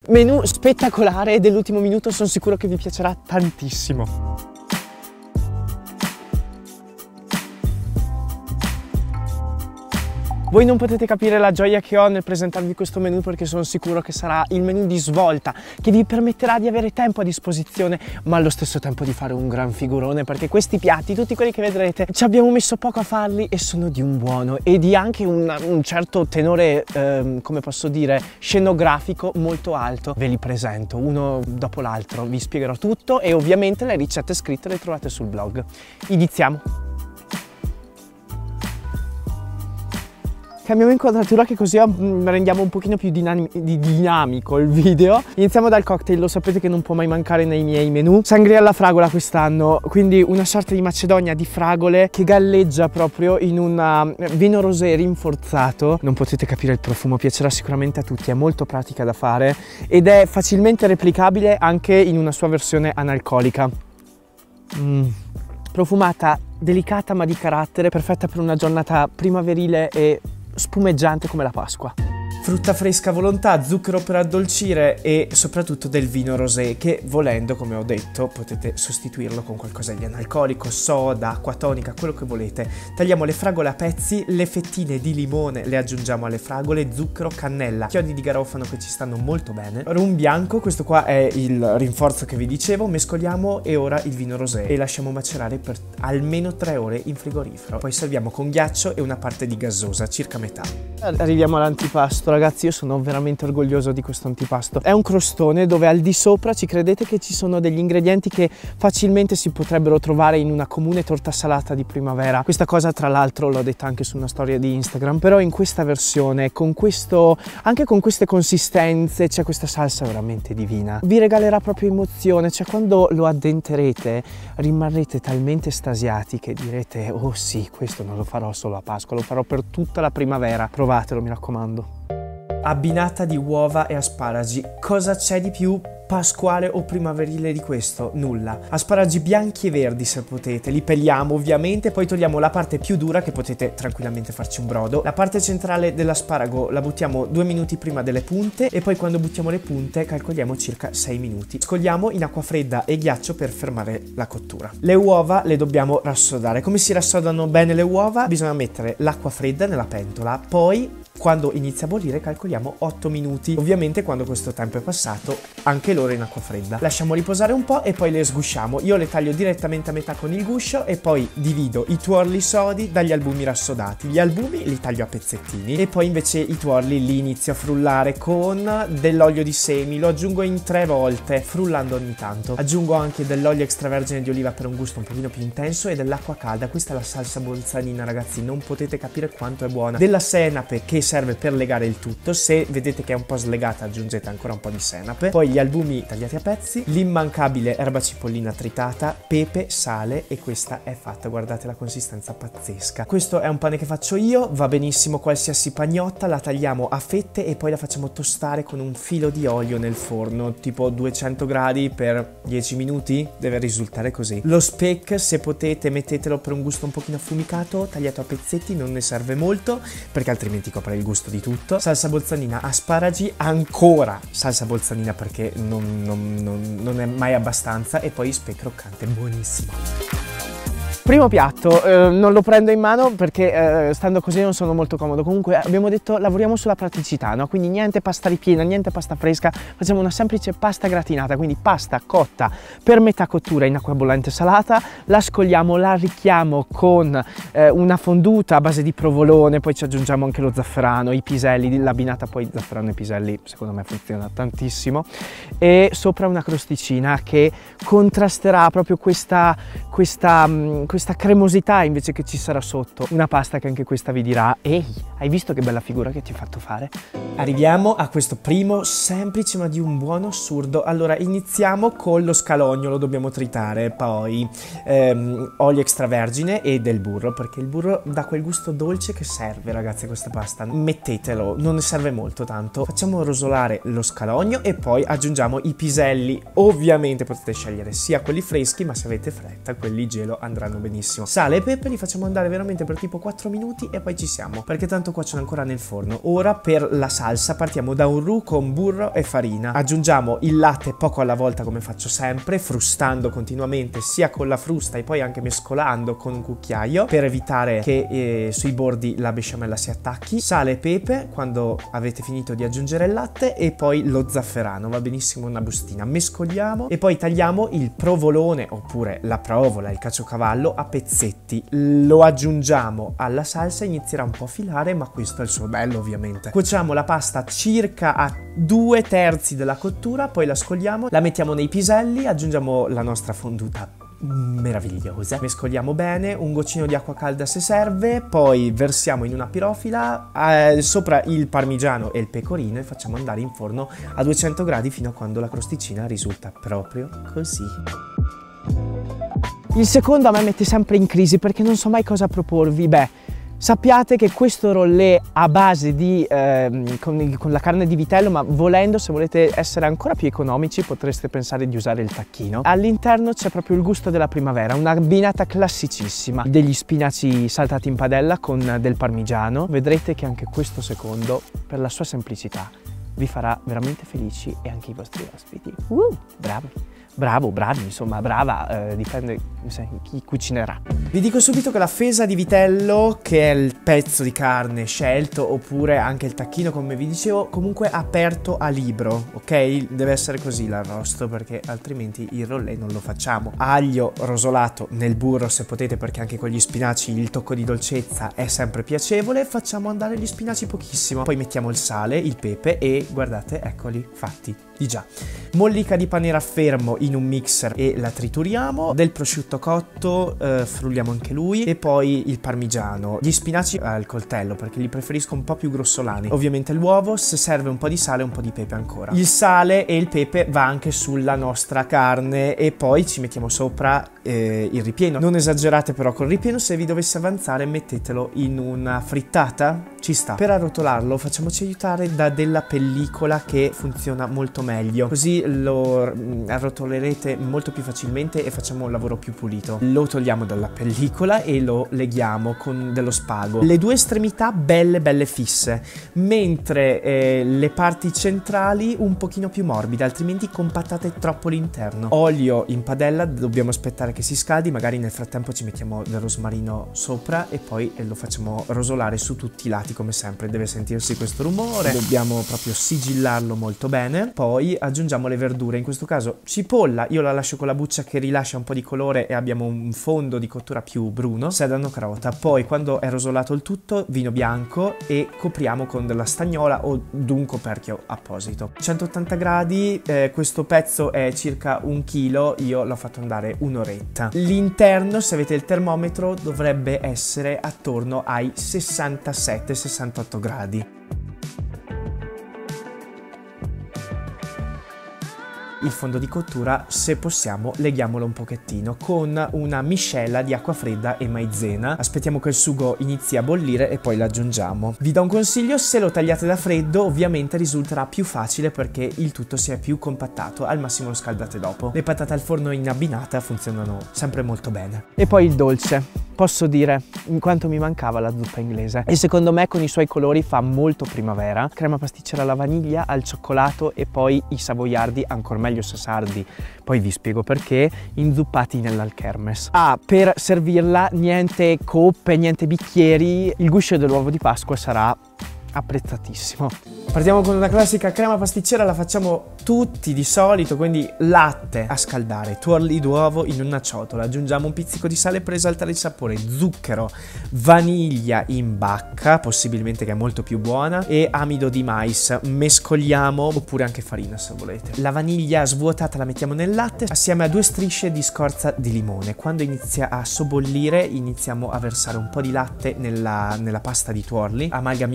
Menù spettacolare dell'ultimo minuto, sono sicuro che vi piacerà tantissimo. Voi non potete capire la gioia che ho nel presentarvi questo menù, perché sono sicuro che sarà il menù di svolta che vi permetterà di avere tempo a disposizione, ma allo stesso tempo di fare un gran figurone, perché questi piatti, tutti quelli che vedrete, ci abbiamo messo poco a farli e sono di un buono e di anche un certo tenore, come posso dire, scenografico molto alto. Ve li presento uno dopo l'altro, vi spiegherò tutto e ovviamente le ricette scritte le trovate sul blog. Iniziamo! Cambiamo inquadratura, che così rendiamo un pochino più dinamico il video. Iniziamo dal cocktail, lo sapete che non può mai mancare nei miei menù. Sangria alla fragola quest'anno, quindi una sorta di macedonia di fragole che galleggia proprio in un vino rosé rinforzato. Non potete capire il profumo, piacerà sicuramente a tutti, è molto pratica da fare ed è facilmente replicabile anche in una sua versione analcolica. Profumata, delicata ma di carattere, perfetta per una giornata primaverile e spumeggiante come la Pasqua. Frutta fresca a volontà, zucchero per addolcire e soprattutto del vino rosé che, volendo, come ho detto, potete sostituirlo con qualcosa di analcolico, soda, acqua tonica, quello che volete. Tagliamo le fragole a pezzi, le fettine di limone le aggiungiamo alle fragole, zucchero, cannella, chiodi di garofano che ci stanno molto bene, rum bianco, questo qua è il rinforzo che vi dicevo, mescoliamo e ora il vino rosé e lasciamo macerare per almeno 3 ore in frigorifero. Poi serviamo con ghiaccio e una parte di gassosa, circa metà. Arriviamo all'antipasto. Ragazzi, io sono veramente orgoglioso di questo antipasto. È un crostone dove al di sopra ci credete che ci sono degli ingredienti che facilmente si potrebbero trovare in una comune torta salata di primavera. Questa cosa tra l'altro l'ho detta anche su una storia di Instagram, però in questa versione, con questo, anche con queste consistenze, c'è questa salsa veramente divina. Vi regalerà proprio emozione, cioè quando lo addenterete rimarrete talmente estasiati che direte: oh sì, questo non lo farò solo a Pasqua, lo farò per tutta la primavera. Provatelo, mi raccomando. Abbinata di uova e asparagi, cosa c'è di più pasquale o primaverile di questo? Nulla. Asparagi bianchi e verdi se potete, li peliamo ovviamente, poi togliamo la parte più dura che potete tranquillamente farci un brodo. La parte centrale dell'asparago la buttiamo 2 minuti prima delle punte e poi quando buttiamo le punte calcoliamo circa 6 minuti. Scogliamo in acqua fredda e ghiaccio per fermare la cottura. Le uova le dobbiamo rassodare. Come si rassodano bene le uova? Bisogna mettere l'acqua fredda nella pentola, poi quando inizia a bollire calcoliamo 8 minuti. Ovviamente quando questo tempo è passato anche loro in acqua fredda. Lasciamo riposare un po' e poi le sgusciamo. Io le taglio direttamente a metà con il guscio e poi divido i tuorli sodi dagli albumi rassodati. Gli albumi li taglio a pezzettini e poi invece i tuorli li inizio a frullare con dell'olio di semi. Lo aggiungo in 3 volte, frullando ogni tanto. Aggiungo anche dell'olio extravergine di oliva per un gusto un pochino più intenso e dell'acqua calda. Questa è la salsa bolzanina, ragazzi, non potete capire quanto è buona. Della senape che serve per legare il tutto, se vedete che è un po' slegata aggiungete ancora un po' di senape, poi gli albumi tagliati a pezzi, l'immancabile erba cipollina tritata, pepe, sale e questa è fatta, guardate la consistenza pazzesca. Questo è un pane che faccio io, va benissimo qualsiasi pagnotta, la tagliamo a fette e poi la facciamo tostare con un filo di olio nel forno, tipo 200 gradi per 10 minuti, deve risultare così. Lo speck, se potete mettetelo per un gusto un pochino affumicato, tagliato a pezzetti, non ne serve molto perché altrimenti copre il gusto di tutto. Salsa bolzanina, asparagi, ancora salsa bolzanina perché non è mai abbastanza e poi speck croccante, buonissimo. Primo piatto, non lo prendo in mano perché stando così non sono molto comodo. Comunque abbiamo detto lavoriamo sulla praticità, no? Quindi niente pasta ripiena, niente pasta fresca, facciamo una semplice pasta gratinata, quindi pasta cotta per metà cottura in acqua bollente salata, la scogliamo, la arricchiamo con una fonduta a base di provolone, poi ci aggiungiamo anche lo zafferano, i piselli, l'abbinata poi zafferano e piselli secondo me funziona tantissimo e sopra una crosticina che contrasterà proprio questa cremosità invece che ci sarà sotto. Una pasta che anche questa vi dirà: ehi, hai visto che bella figura che ti ho fatto fare? Arriviamo a questo primo semplice ma di un buono assurdo. Allora iniziamo con lo scalogno, lo dobbiamo tritare, poi olio extravergine e del burro perché il burro dà quel gusto dolce che serve, ragazzi, a questa pasta. Mettetelo, non ne serve molto tanto. Facciamo rosolare lo scalogno e poi aggiungiamo i piselli. Ovviamente potete scegliere sia quelli freschi, ma se avete fretta quelli gelo andranno benissimo. benissimo. Sale e pepe li facciamo andare veramente per tipo 4 minuti e poi ci siamo, perché tanto cuociono ancora nel forno. Ora per la salsa partiamo da un roux con burro e farina. Aggiungiamo il latte poco alla volta come faccio sempre, frustando continuamente sia con la frusta e poi anche mescolando con un cucchiaio per evitare che sui bordi la besciamella si attacchi. Sale e pepe quando avete finito di aggiungere il latte e poi lo zafferano, va benissimo una bustina. Mescoliamo e poi tagliamo il provolone oppure la provola, il caciocavallo a pezzetti. Lo aggiungiamo alla salsa, inizierà un po' a filare, ma questo è il suo bello ovviamente. Cuociamo la pasta circa a 2/3 della cottura, poi la scogliamo, la mettiamo nei piselli, aggiungiamo la nostra fonduta meravigliosa, mescoliamo bene, un goccino di acqua calda se serve, poi versiamo in una pirofila sopra il parmigiano e il pecorino e facciamo andare in forno a 200 gradi fino a quando la crosticina risulta proprio così. Il secondo a me mette sempre in crisi perché non so mai cosa proporvi. Beh, sappiate che questo rollé a base di con la carne di vitello, ma volendo, se volete essere ancora più economici, potreste pensare di usare il tacchino. All'interno c'è proprio il gusto della primavera, una abbinata classicissima, degli spinaci saltati in padella con del parmigiano. Vedrete che anche questo secondo, per la sua semplicità, vi farà veramente felici e anche i vostri ospiti. Bravi, insomma, brava, dipende chi cucinerà. Vi dico subito che la fesa di vitello, che è il pezzo di carne scelto, oppure anche il tacchino come vi dicevo, comunque aperto a libro, ok? Deve essere così l'arrosto perché altrimenti il rollé non lo facciamo. Aglio rosolato nel burro se potete, perché anche con gli spinaci il tocco di dolcezza è sempre piacevole. Facciamo andare gli spinaci pochissimo, poi mettiamo il sale, il pepe e guardate, eccoli fatti di già. Mollica di pane raffermo in un mixer e la trituriamo, del prosciutto cotto, frulliamo anche lui e poi il parmigiano, gli spinaci al coltello perché li preferisco un po' più grossolani, ovviamente l'uovo, se serve un po' di sale e un po' di pepe ancora. Il sale e il pepe va anche sulla nostra carne e poi ci mettiamo sopra il ripieno. Non esagerate però col ripieno, se vi dovesse avanzare mettetelo in una frittata, ci sta. Per arrotolarlo facciamoci aiutare da della pellicola che funziona molto meglio, così lo arrotolerete molto più facilmente e facciamo un lavoro più pulito. Lo togliamo dalla pellicola e lo leghiamo con dello spago, le due estremità belle fisse, mentre le parti centrali un pochino più morbide, altrimenti compattate troppo l'interno. Olio in padella, dobbiamo aspettare che si scaldi, magari nel frattempo ci mettiamo del rosmarino sopra e poi lo facciamo rosolare su tutti i lati come sempre. Deve sentirsi questo rumore, dobbiamo proprio sigillarlo molto bene. Poi aggiungiamo le verdure, in questo caso cipolla, io la lascio con la buccia che rilascia un po' di colore e abbiamo un fondo di cottura più bruno, sedano carota. Poi quando è rosolato il tutto, vino bianco e copriamo con della stagnola o d'un coperchio apposito. 180 gradi, questo pezzo è circa 1 chilo, io l'ho fatto andare un'oretta. L'interno, se avete il termometro, dovrebbe essere attorno ai 67-68 gradi. Il fondo di cottura, se possiamo, leghiamolo un pochettino con una miscela di acqua fredda e maizena. Aspettiamo che il sugo inizi a bollire e poi l'aggiungiamo. Vi do un consiglio: se lo tagliate da freddo ovviamente risulterà più facile perché il tutto si è più compattato, al massimo lo scaldate dopo. Le patate al forno in abbinata funzionano sempre molto bene. E poi il dolce. Posso dire, in quanto mi mancava la zuppa inglese e secondo me con i suoi colori fa molto primavera. Crema pasticcera alla vaniglia, al cioccolato e poi i savoiardi, ancora meglio se sardi, poi vi spiego perché, inzuppati nell'alchermes. Per servirla niente coppe, niente bicchieri, il guscio dell'uovo di Pasqua sarà apprezzatissimo. Partiamo con una classica crema pasticcera, la facciamo tutti di solito, quindi latte a scaldare, tuorli d'uovo in una ciotola, aggiungiamo un pizzico di sale per esaltare il sapore, zucchero, vaniglia in bacca, possibilmente che è molto più buona, e amido di mais, mescoliamo, oppure anche farina se volete. La vaniglia svuotata la mettiamo nel latte assieme a 2 strisce di scorza di limone. Quando inizia a sobbollire iniziamo a versare un po' di latte nella pasta di tuorli, amalgamiamo bene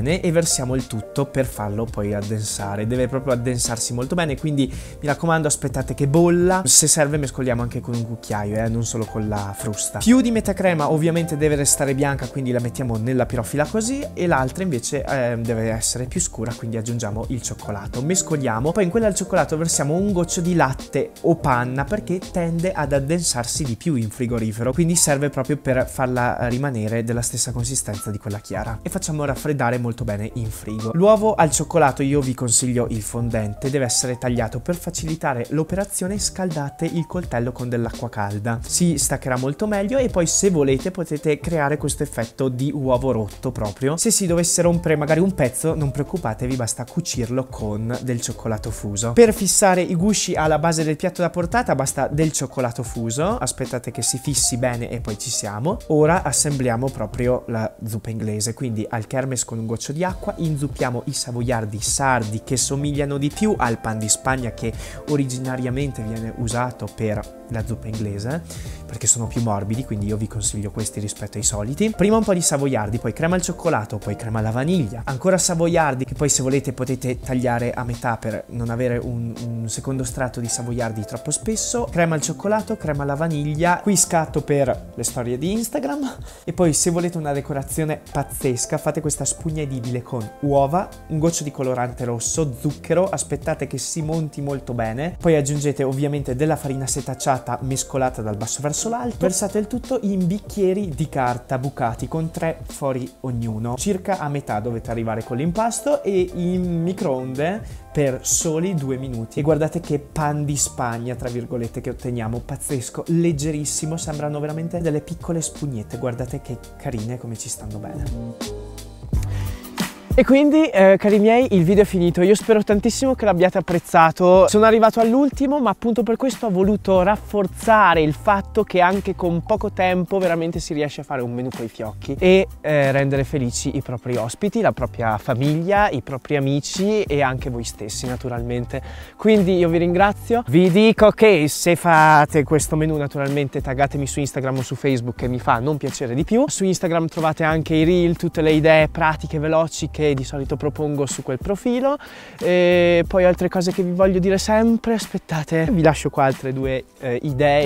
bene e versiamo il tutto per farlo poi addensare. Deve proprio addensarsi molto bene, quindi mi raccomando aspettate che bolla. Se serve mescoliamo anche con un cucchiaio, non solo con la frusta. Più di metà crema ovviamente deve restare bianca, quindi la mettiamo nella pirofila così, e l'altra invece deve essere più scura, quindi aggiungiamo il cioccolato. Mescoliamo, poi in quella al cioccolato versiamo un goccio di latte o panna perché tende ad addensarsi di più in frigorifero, quindi serve proprio per farla rimanere della stessa consistenza di quella chiara, e facciamo raffreddare molto bene in frigo. L'uovo al cioccolato io vi consiglio il fondente, deve essere tagliato. Per facilitare l'operazione scaldate il coltello con dell'acqua calda, si staccherà molto meglio, e poi se volete potete creare questo effetto di uovo rotto proprio. Se si dovesse rompere magari un pezzo non preoccupatevi, basta cucirlo con del cioccolato fuso. Per fissare i gusci alla base del piatto da portata basta del cioccolato fuso, aspettate che si fissi bene e poi ci siamo. Ora assembliamo proprio la zuppa inglese, quindi al kermes con un goccio di acqua inzuppiamo i savoiardi sardi che somigliano di più al pan di Spagna che originariamente viene usato per la zuppa inglese, perché sono più morbidi, quindi io vi consiglio questi rispetto ai soliti. Prima un po' di savoiardi, poi crema al cioccolato, poi crema alla vaniglia, ancora savoiardi che poi se volete potete tagliare a metà per non avere un secondo strato di savoiardi troppo spesso, crema al cioccolato, crema alla vaniglia, qui scatto per le storie di Instagram, e poi se volete una decorazione pazzesca fate questa spugna edibile con uova, un goccio di colorante rosso, zucchero, aspettate che si monti molto bene, poi aggiungete ovviamente della farina setacciata mescolata dal basso verso l'alto, versate il tutto in bicchieri di carta bucati con 3 fori ognuno, circa a metà dovete arrivare con l'impasto, e in microonde per soli 2 minuti. E guardate che pan di Spagna tra virgolette che otteniamo, pazzesco, leggerissimo, sembrano veramente delle piccole spugnette, guardate che carine come ci stanno bene. E quindi cari miei, il video è finito. Io spero tantissimo che l'abbiate apprezzato. Sono arrivato all'ultimo, ma appunto per questo ho voluto rafforzare il fatto che anche con poco tempo veramente si riesce a fare un menù coi fiocchi e rendere felici i propri ospiti, la propria famiglia, i propri amici e anche voi stessi naturalmente. Quindi io vi ringrazio, vi dico che se fate questo menù naturalmente taggatemi su Instagram o su Facebook, che mi fa non piacere di più. Su Instagram trovate anche i reel, tutte le idee pratiche veloci che di solito propongo su quel profilo, e poi altre cose che vi voglio dire sempre. Aspettate, vi lascio qua altre 2 idee,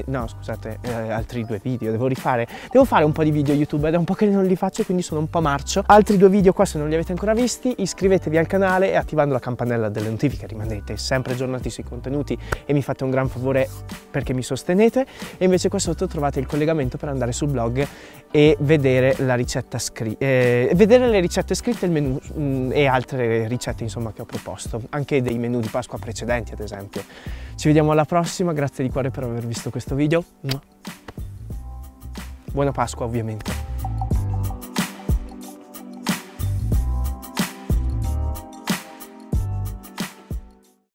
altri 2 video devo fare un po' di video YouTube ed è un po' che non li faccio, quindi sono un po' marcio. Altri 2 video qua se non li avete ancora visti, iscrivetevi al canale e attivando la campanella delle notifiche rimanete sempre aggiornati sui contenuti e mi fate un gran favore perché mi sostenete. E invece qua sotto trovate il collegamento per andare sul blog e vedere la ricetta vedere le ricette scritte, il menù e altre ricette insomma che ho proposto, anche dei menù di Pasqua precedenti ad esempio. Ci vediamo alla prossima, grazie di cuore per aver visto questo video. Buona Pasqua ovviamente.